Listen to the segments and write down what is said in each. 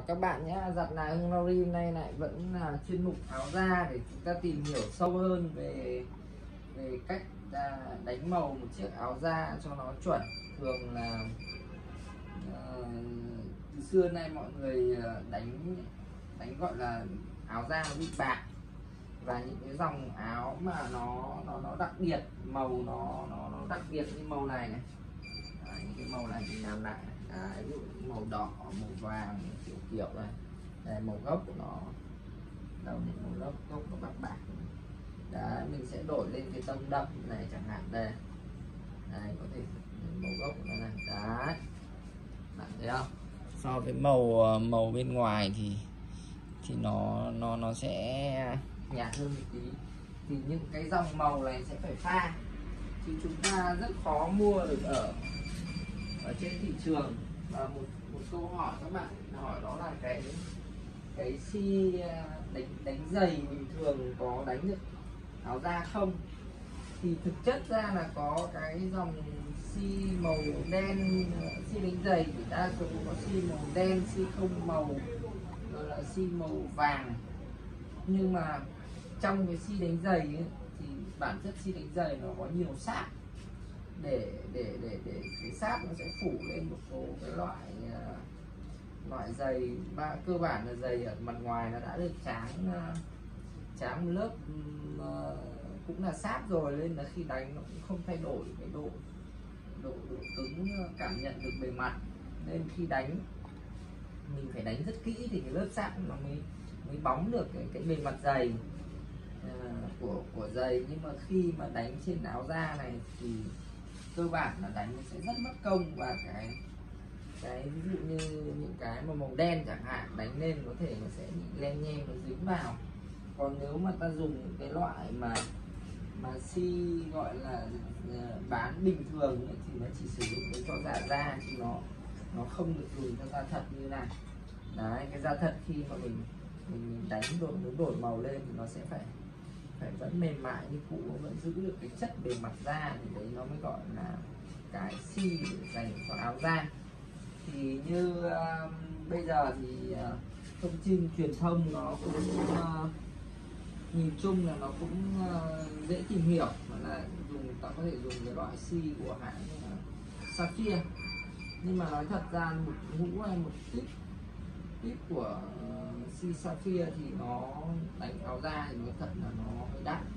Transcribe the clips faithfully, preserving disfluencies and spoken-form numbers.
các bạn nhé, giặt là Hưng Lauri hôm nay lại vẫn là chuyên mục áo da để chúng ta tìm hiểu sâu hơn về về cách đánh màu một chiếc áo da cho nó chuẩn. Thường là uh, từ xưa nay mọi người đánh đánh gọi là áo da nó bị bạc, và những cái dòng áo mà nó nó nó đặc biệt, màu nó nó, nó đặc biệt như màu này này. Đấy, những cái màu này mình làm lại này. Đấy, ví dụ màu đỏ, màu vàng, kiểu kiểu này, đây màu gốc của nó, đâu những màu gốc gốc nó bạc bạc. Đấy, mình sẽ đổi lên cái tông đậm này chẳng hạn, đây đấy, có thể màu gốc của nó này. Đấy, bạn thấy không, so với màu màu bên ngoài thì thì nó nó nó sẽ nhạt hơn một tí. Thì những cái dòng màu này sẽ phải pha, chứ chúng ta rất khó mua được ở ở trên thị trường. Và một một câu hỏi các bạn hỏi đó là cái cái si đánh đánh giày bình thường có đánh được áo da không? Thì thực chất ra là có cái dòng si màu đen, si đánh giày thì đa số có si màu đen, si không màu, rồi là si màu vàng. Nhưng mà trong cái si đánh giày ấy, thì bản chất si đánh giày nó có nhiều sáp, để để để để cái sáp nó sẽ phủ lên một số cái loại uh, loại giày ba cơ bản là giày ở mặt ngoài nó đã được tráng uh, tráng một lớp uh, cũng là sáp rồi, nên là khi đánh nó cũng không thay đổi cái độ độ độ cứng, cảm nhận được bề mặt. Nên khi đánh mình phải đánh rất kỹ thì cái lớp sáp nó mới mới bóng được cái, cái bề mặt giày uh, của của giày. Nhưng mà khi mà đánh trên áo da này thì cơ bản là đánh sẽ rất mất công, và cái cái ví dụ như những cái mà màu đen chẳng hạn, đánh lên có thể nó sẽ bị len nhem, nó dính vào. Còn nếu mà ta dùng những cái loại mà mà si gọi là bán bình thường ấy, thì nó chỉ sử dụng để cho da da, chứ nó nó không được dùng cho da thật như này. Đấy, cái da thật khi mà mình mình, mình đánh đổi muốn đổi màu lên thì nó sẽ phải phải vẫn mềm mại như cũ, vẫn giữ được cái chất bề mặt da, thì đấy nó mới gọi là cái si để dành cho áo da. Thì như uh, bây giờ thì uh, thông tin truyền thông nó cũng uh, nhìn chung là nó cũng uh, dễ tìm hiểu, là dùng ta có thể dùng cái loại si của hãng uh, Sapphire. Nhưng mà nói thật ra một mũ hay một tip tip của uh, si Sapphire thì nó đánh áo da thì nói thật là nó hơi đắt,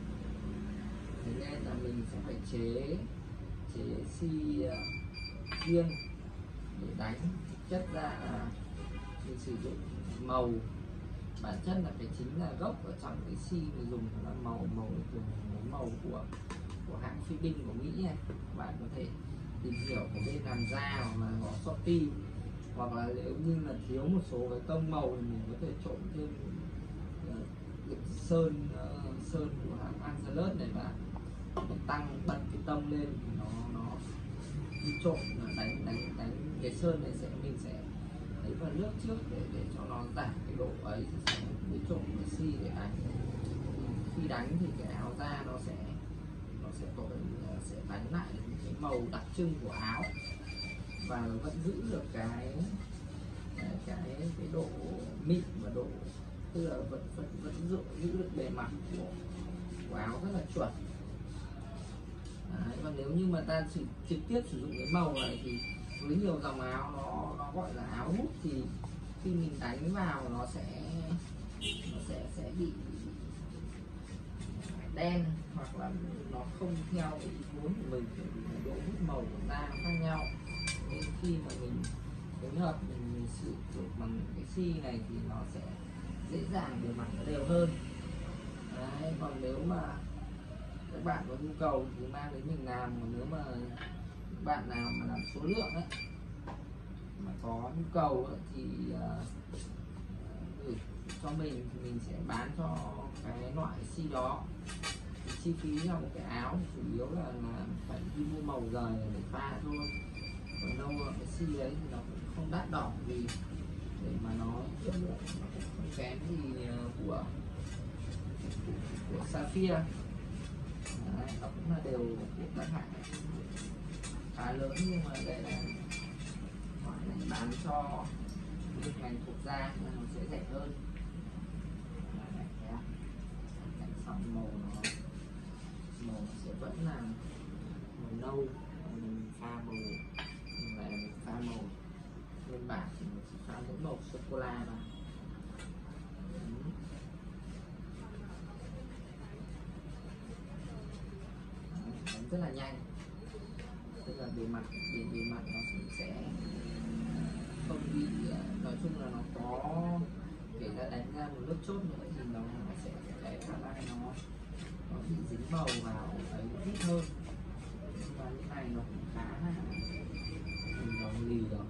thế nên là mình sẽ phải chế chế si uh, riêng để đánh. Thực chất ra là mình sử dụng màu, bản chất là cái chính là gốc ở trong cái si mình dùng là màu màu thường màu của của hãng phi binh của Mỹ này. Các bạn có thể tìm hiểu của bên làm da hoặc là có Shopee, hoặc là nếu như là thiếu một số cái tông màu thì mình có thể trộn thêm uh, sơn uh, sơn của hãng Angelus này, và mình tăng bật cái tông lên thì nó nó đi trộn đánh đánh đánh cái sơn này sẽ mình sẽ lấy vào nước trước để để cho nó giảm cái độ ấy, thì sẽ mới trộn cái si để đánh. Khi đánh thì cái áo da nó sẽ nó sẽ có sẽ đánh lại những cái màu đặc trưng của áo, và nó vẫn giữ được cái cái cái, cái độ mịn và độ, tức là vẫn vẫn vẫn giữ, giữ được bề mặt của, của áo rất là chuẩn. Đấy, và nếu như mà ta chỉ trực tiếp sử dụng cái màu này thì với nhiều dòng áo nó nó gọi là áo hút, thì khi mình đánh vào nó sẽ nó sẽ sẽ bị đen, hoặc là nó không theo ý muốn của mình, vì độ hút màu của da nó khác nhau. Nên khi mà mình phối hợp mình, mình sử dụng bằng cái si này thì nó sẽ dễ dàng bề mặt nó đều hơn. Đấy, còn nếu mà các bạn có nhu cầu thì mang đến mình làm. Còn nếu mà các bạn nào mà làm số lượng ấy, mà có nhu cầu ấy, thì uh, gửi cho mình thì mình sẽ bán cho cái loại si đó. Thì chi phí cho một cái áo chủ yếu là, là phải đi mua màu rời để pha thôi. Còn đâu cái si đấy thì nó cũng không đắt đỏ gì, để mà nó chất lượng nó cũng không kém gì của của Sapphire. Đấy, nó cũng là đều của các hãng khá lớn, nhưng mà đây là bán cho nhưng ngành thuộc da nên nó sẽ rẻ hơn. Đấy, thấy không? Cạnh xong màu nó màu nó sẽ vẫn là màu nâu, mình pha màu mình lại là mình pha màu nguyên bản thì mình sẽ pha mỗi màu sô cô la vào. Đánh rất là nhanh, tức là bề mặt bề bề mặt nó sẽ không bị, nói chung là nó có kể ra đánh ra một lớp chốt nữa thì nó, nó sẽ cái khả năng nó nó bị dính màu vào ấy ít hơn, nhưng mà như này nó cũng khá là mình nó lì rồi,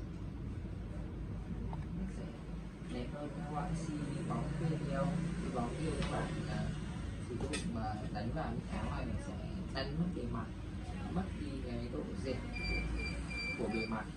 nó sẽ đẹp hơn các loại xi bóng kia nhiều. Xi bóng kia các bạn là sử dụng mà đánh vào những áo này nó sẽ đánh mất bề mặt, mất đi cái độ dệt của bề mặt.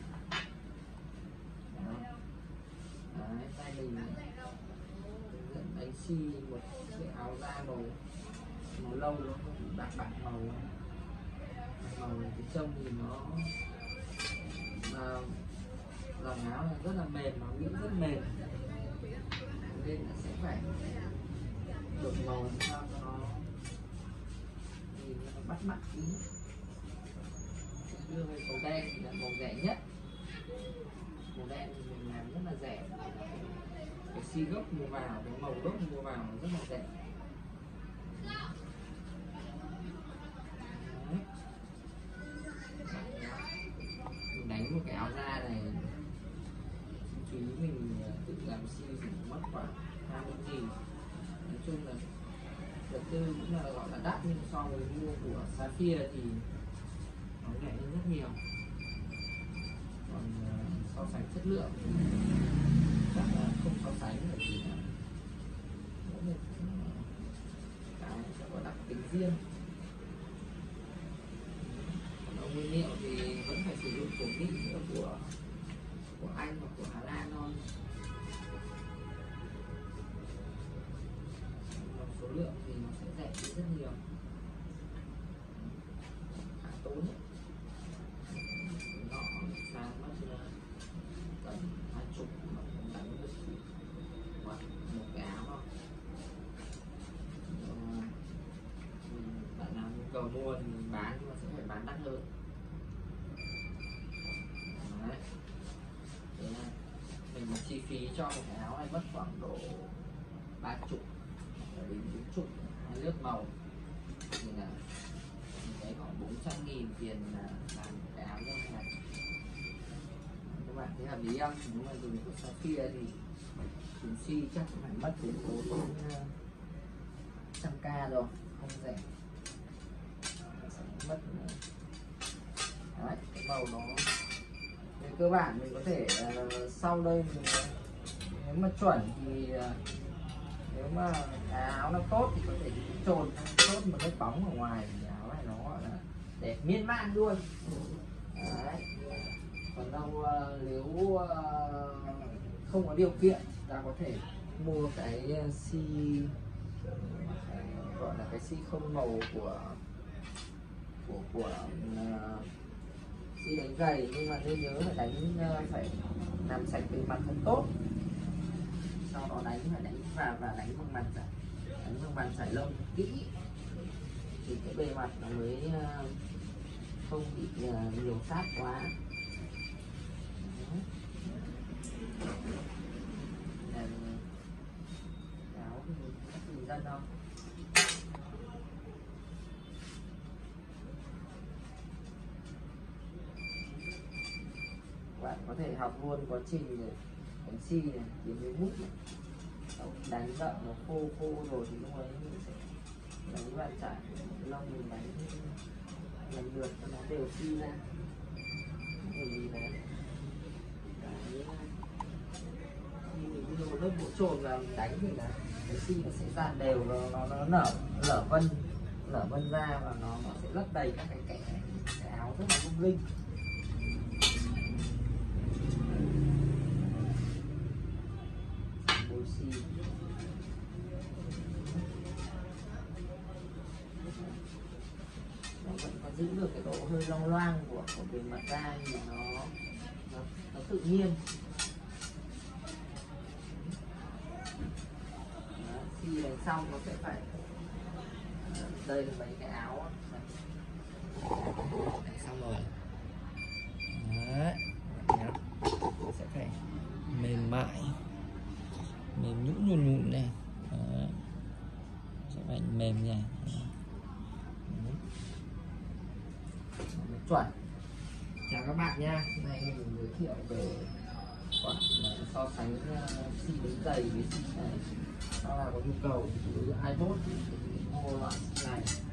Đấy, tay mình dẫn đánh xi một cái áo da màu màu lâu nó không bị bạc bạc màu, màu cái trông thì nó mà dòng áo này rất là mềm, nó nghĩ rất mềm nên là sẽ phải đổi màu làm sao cho nó nhìn nó bắt mắt tí. Đưa về màu đen thì là màu rẻ nhất, màu đen thì mình làm rất là rẻ, cái xi gốc mua vào, cái màu gốc mua vào rất là rẻ. Đấy. Mình đánh một cái áo da này phí mình tự làm xi thì mất khoảng hai mươi nghìn. Nói chung là vật tư cũng là gọi là đắt, nhưng so với mua của Sapphire thì nó rẻ hơn rất nhiều. Còn uh, so sánh chất lượng chắc là không so sánh được, chỉ là mỗi một cái sẽ có đặc tính riêng. Còn nguyên liệu thì vẫn phải sử dụng của Mỹ của của Anh hoặc của Hà Lan thôi. Còn số lượng thì nó sẽ rẻ đi rất nhiều, khá tốn ấy. Nó sang mất tầm hai chục mà không đánh được một cái áo thôi. Bạn nào nhu cầu mua thì mình bán, nhưng mà sẽ phải bán đắt hơn. Đấy. Thế này, mình chi phí cho một cái áo này mất khoảng độ ba chục đến bốn chục, hai lớp màu thì là mình thấy khoảng bốn trăm nghìn tiền là làm cái áo như này. Các bạn thấy hợp lý không? Nếu mà dùng của Sapphire thì tiền xi chắc cũng phải mất đến bốn trăm k rồi, không rẻ. Sẽ mất. Đấy, cái màu nó về cơ bản mình có thể uh, sau đây mình, nếu mà chuẩn thì uh, nếu mà cái áo nó tốt thì có thể trộn tốt một lớp bóng ở ngoài thì áo này nó gọi là đẹp miên man luôn. Đấy. Còn đâu uh, nếu uh, không có điều kiện ta có thể mua cái uh, xi gọi là cái xi không màu của của của uh, xi đánh giày, nhưng mà nên nhớ phải đánh uh, phải làm sạch bề mặt thật tốt, sau đó đánh phải đánh vào và đánh bằng bàn chải, đánh bằng bàn chải lông kỹ thì cái bề mặt nó mới uh, không bị uh, nhiều sát quá. Áo thì các người dân không? Bạn có thể học luôn quá trình để đánh xi này, kiếm cái bút này. Sau khi đánh đậm nó khô khô rồi thì lúc ấy mình sẽ đánh bàn chải lông, mình đánh lần lượt cho nó đều xi ra. Bởi vì là cái khi mình đưa một lớp bộ trồn vào mình đánh thì là cái xi nó sẽ dàn đều, nó nó, nó nở lở vân lở vân ra và nó nó sẽ lấp đầy các cái kẽ, cái áo rất là lung linh. Bôi xi nó vẫn có giữ được cái độ hơi long loang của, của bề mặt da, nhưng mà nó, nó nó tự nhiên. xi đánh xong nó sẽ phải, đây là mấy cái áo này. Đánh xong rồi đấy, nó sẽ phải mềm mại, mềm nhũn nhùn nhùn này. Đấy. Sẽ phải mềm nhỉ, chuẩn. Chào các bạn nha, hôm nay mình giới thiệu về quả so sánh xi đánh giày với xi này. Đó là có nhu cầu đối với iPod thì mua loại này.